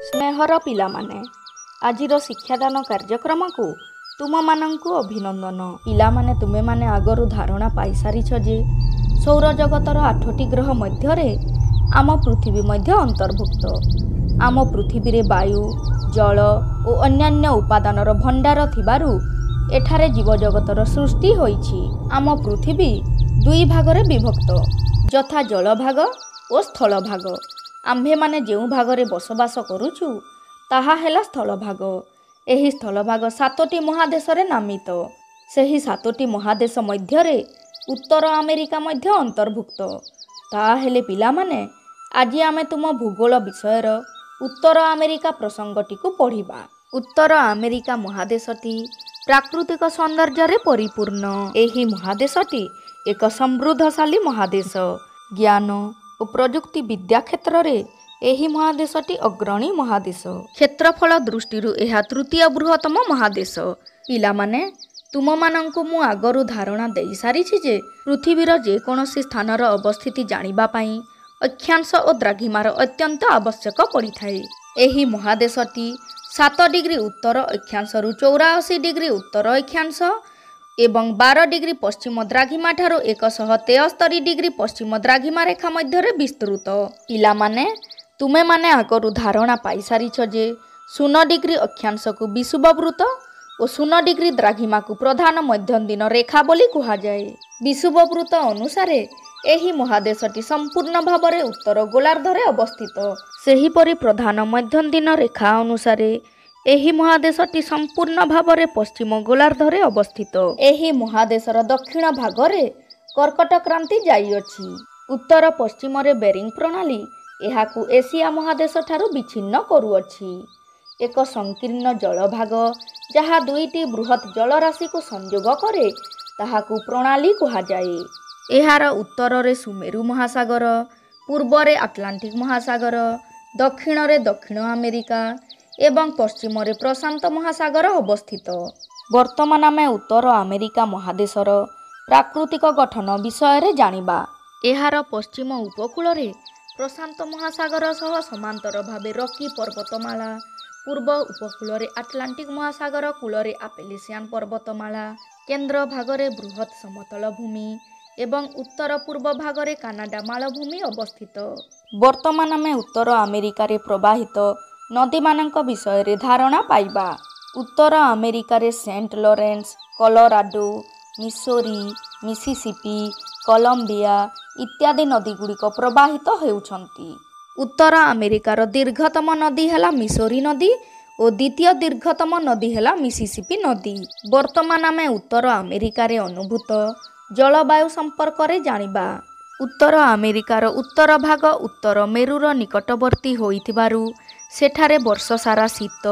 स्नेहर पिलामाने आजिर शिक्षादान कार्यक्रम को तुम मानंकु अभिनंदन। पिलामाने तुमे माने आगरु धारणा पाई सारिछ जे सौर जगतर 8टी ग्रह मध्यरे आम पृथ्वी मध्य अंतर्भुक्त। आम पृथ्वी रे वायु जल और अन्यान्य उपादानर भंडार थिबारु एठारे जीव जगतर सृष्टि होईछि। आम पृथ्वी दुई भागरे विभक्त यथा जल भाग और स्थल भाग। आम्भे माने जेउ भागरे बसवास करूछु ताहा हेला स्थल भाग। एही स्थल भाग 7टी महादेश रे नामित। सेही 7टी महादेश मध्यरे उत्तर अमेरिका मध्य अंतर्भुक्त। ता हेले पिला माने आज आमे तुम भूगोल विषयर उत्तर अमेरिका प्रसंगटी को पढ़िबा। उत्तर अमेरिका महादेशटी प्राकृतिक सौंदर्य रे परिपूर्ण। एही महादेशटी एक समृद्धशाली महादेश। ज्ञान और प्रजुक्ति विद्या क्षेत्र रे एही महादेशटी अग्रणी महादेश। क्षेत्रफल दृष्टि यह तृतीय बृहत्तम महादेश। पिला माने तुम मानंकु मु आगरु धारणा देई सारिछि जे पृथ्वीर जेकोसी स्थानर अवस्थिति जानिबा पई अक्षांश और द्राघिमार अत्यंत आवश्यक पड़िथाए। एही महादेशटी 7 डिग्री उत्तर अक्षांश रु 84 डिग्री उत्तर अक्षांश एवं 12 डिग्री पश्चिम द्राघिमा ठारो 173 डिग्री पश्चिम द्राघिमा रेखा मध्यरे विस्तृत। पिला माने तुमे माने आगरु धारणा पाई सारिछ जे 0 डिग्री अक्षांश को विषुववृत्त और 0 डिग्री द्राघिमा को प्रधान मध्यम दिन रेखा बोली कहा जाए। विषुववृत्त अनुसार एही महादेशटी संपूर्ण भावरे उत्तर गोलार्धरे अवस्थित। सेहीपरि प्रधान मध्यम दिन रेखा अनुसार एही महादेशटी संपूर्ण भावरे पश्चिम गोलार्धरे अवस्थित। एही महादेशर दक्षिण भागरे कर्कट क्रांति जाइअछि। उत्तर पश्चिम रे बेरिंग प्रणाली एहाकु एशिया महादेश ठारू विच्छिन्न करुअछि। एक संकीर्ण जल भाग जहा दुईटी बृहत जलराशि को संयोग करे ताहाकु प्रणाली कहा जाए। एहार उत्तर रे सुमेरु महासागर, पूर्व रे आटलांटिक महासागर, दक्षिण रे दक्षिण अमेरिका एवं पश्चिम रे प्रशांत महासागर अवस्थित। वर्तमान आमे उत्तर अमेरिका महादेशर प्राकृतिक गठन विषय रे जानिबा। एहार पश्चिम उपकूल रे प्रशांत महासागर सह समांतर भावे रॉकी पर्वतमाला, पूर्व उपकूल रे आटलांटिक महासागर कूल रे आपेलिसियान पर्वतमाला, केंद्र भागरे बृहत समतल भूमि एवं उत्तर पूर्व भागरे कानाडा मालभूमि अवस्थित। वर्तमान आमे उत्तर अमेरिका रे प्रवाहित नदी मानक विषय रे धारणा पाइबा। उत्तर अमेरिका रे Saint Lawrence, Colorado, Missouri, Mississippi, Columbia इत्यादि नदी गुड़िक प्रवाहित हेउछंती। उत्तर अमेरिकार दीर्घतम नदी हेला मिसोरी नदी और द्वितीय दीर्घतम नदी हेला मिसिसिपी नदी। वर्तमान आमे उत्तर अमेरिका रे अनुभूत जलवायु संपर्क रे जानिबा। उत्तर अमेरिकार उत्तर भाग उत्तर मेरुर निकटवर्ती होइथिबारु सेठारे वर्ष सारा शीत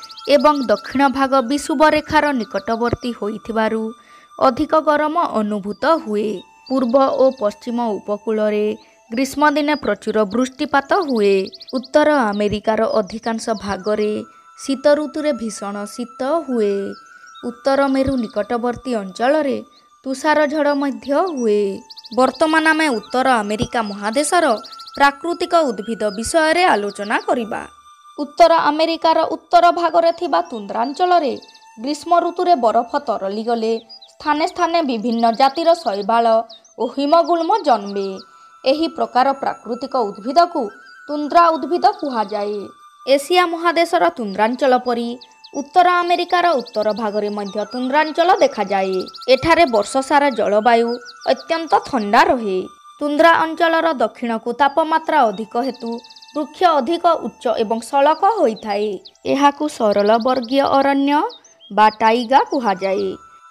एवं दक्षिण भाग विषुव रेखार निकटवर्ती होइथिबारु अधिक गरम अनुभूत हुए। पूर्व और पश्चिम उपकूल रे ग्रीष्म दिने प्रचुर वृष्टिपात हुए। उत्तर अमेरिकार अधिकांश भागरे शीत ऋतुरे भीषण शीत हुए। उत्तर मेरु निकटवर्ती अंचल रे तुषार झड़ मध्य हुए। वर्तमान आमे उत्तर अमेरिका महादेशर प्राकृतिक उद्भिद विषय रे आलोचना करिबा। उत्तर अमेरिकार उत्तर भागरे थिबा तुंद्रांचल रे ग्रीष्म ऋतुरे बरफ तरली गले स्थाने स्थाने विभिन्न जातिर शैवाल और हिमगुल्म जन्मे। एही प्रकार प्राकृतिक उद्भिद को तुंद्रा उद्भिद कहा जाए। एशिया महादेशर तुंद्रांचल परी उत्तर अमेरिकार उत्तर भागरे मध्य तुंद्रांचल देखा जाए। एठारे वर्ष सारा जलवायु अत्यंत ठंडा रहे। तुंद्रा अंचलर दक्षिण को तापमात्रा अधिक हेतु वृक्ष अधिक उच्च एवं सड़क होइथाए। एहाकु सरल वर्गीय अरण्य बा टाइगा कहा जाए।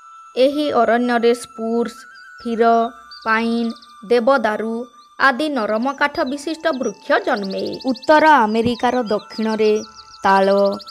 एही अरण्य रे स्पूर्स, फिर, पाइन, देवदारू आदि नरम काठ विशिष्ट वृक्ष जन्मे। उत्तर अमेरिकार दक्षिण रे ताल,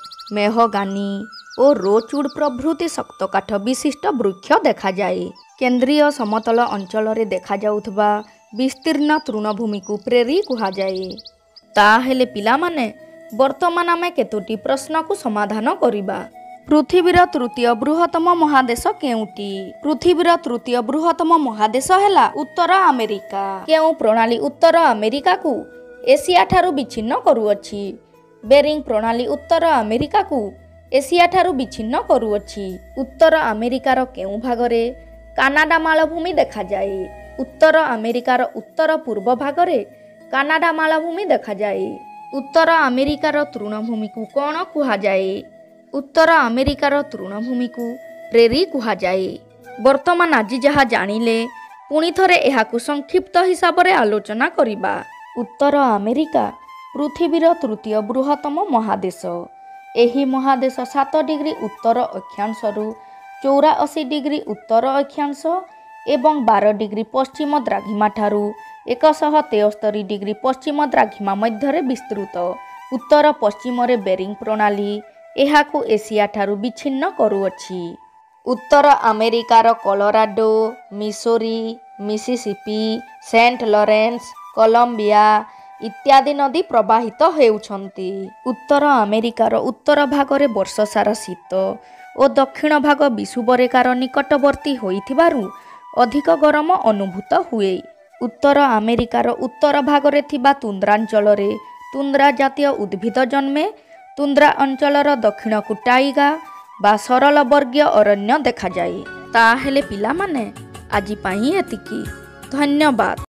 मेहगानी और रोचवुड प्रभृति शक्त काठ विशिष्ट वृक्ष देखा जाए। केंद्रीय समतल अंचल रे देखा जाउथबा विस्तीर्ण तृणभूमि को प्रेरी कहा जाए। ताहेले पिला माने वर्तमान आमे केतोटी प्रश्न को समाधान करिबा। पृथ्वीर तृतीय बृहत्तम महादेश केउटी? पृथ्वीर तृतीय बृहत्तम महादेश हेला उत्तर अमेरिका। केउ प्रणाली उत्तर अमेरिका को एशिया ठारू विच्छिन्न करुअछि? ବେରିଂ ପ୍ରଣାଳୀ ଉତ୍ତର ଆମେରିକାକୁ ଏସିଆ ଠାରୁ ବିଚ୍ଛିନ୍ନ କରୁଅଛି। ଉତ୍ତର ଆମେରିକାର କେଉଁ ଭାଗରେ କାନାଡା ମାଳଭୂମି ଦେଖାଯାଏ? ଉତ୍ତର ଆମେରିକାର ଉତ୍ତର ପୂର୍ବ ଭାଗରେ କାନାଡା ମାଳଭୂମି ଦେଖାଯାଏ। ଉତ୍ତର ଆମେରିକାର ତୃଣଭୂମିକୁ କ'ଣ କୁହାଯାଏ? ଉତ୍ତର ଆମେରିକାର ତୃଣଭୂମିକୁ ପ୍ରେରି କୁହାଯାଏ। ବର୍ତ୍ତମାନ ଆଜି ଯାହା ଜାଣିଲେ ପୁଣି ଥରେ ଏହାକୁ ସଂକ୍ଷିପ୍ତ ହିସାବରେ ଆଲୋଚନା କରିବା। ଉତ୍ତର ଆମେରିକା ପୃଥିବୀର ତୃତୀୟ ବୃହତ୍ତମ ମହାଦେଶ। ଏହି ମହାଦେଶ 7 ଡିଗ୍ରୀ ଉତ୍ତର ଅକ୍ଷାଂଶରୁ 84 ଡିଗ୍ରୀ ଉତ୍ତର ଅକ୍ଷାଂଶ ଏବଂ 12 ଡିଗ୍ରୀ ପଶ୍ଚିମ ଦ୍ରାଘିମା ଠାରୁ 173 ଡିଗ୍ରୀ ପଶ୍ଚିମ ଦ୍ରାଘିମା ମଧ୍ୟରେ ବିସ୍ତୃତ। ଉତ୍ତର ପଶ୍ଚିମରେ ବେରିଂ ପ୍ରଣାଳୀ ଏହାକୁ ଏସିଆ ଠାରୁ ବିଚ୍ଛିନ୍ନ କରୁଅଛି। ଉତ୍ତର ଆମେରିକାର Colorado, Missouri, Mississippi, Saint Lawrence, Columbia ଇତ୍ୟାଦି ନଦୀ ପ୍ରବାହିତ ହେଉଛନ୍ତି। ଉତ୍ତର ଆମେରିକାର ଉତ୍ତର ଭାଗରେ ବର୍ଷସାରା ଶୀତ ଓ ଦକ୍ଷିଣ ଭାଗ ବିଷୁବରେଖାର ନିକଟବର୍ତ୍ତୀ ହୋଇଥିବାରୁ ଅଧିକ ଗରମ ଅନୁଭୂତ ହୁଏ। ଉତ୍ତର ଆମେରିକାର ଉତ୍ତର ଭାଗରେ ଥିବା ତୁନ୍ଦ୍ରାଞ୍ଚଳରେ ତୁନ୍ଦ୍ରା ଜାତୀୟ ଉଦ୍ଭିଦ ଜନ୍ମେ। ତୁନ୍ଦ୍ରା ଅଞ୍ଚଳର ଦକ୍ଷିଣକୁ ଟାଇଗା ବା ସରଳ ବର୍ଗୀୟ ଅରଣ୍ୟ ଦେଖାଯାଏ। ତାହେଲେ ପିଲାମାନେ ଆଜି ପାଇଁ ଏତିକି। ଧନ୍ୟବାଦ।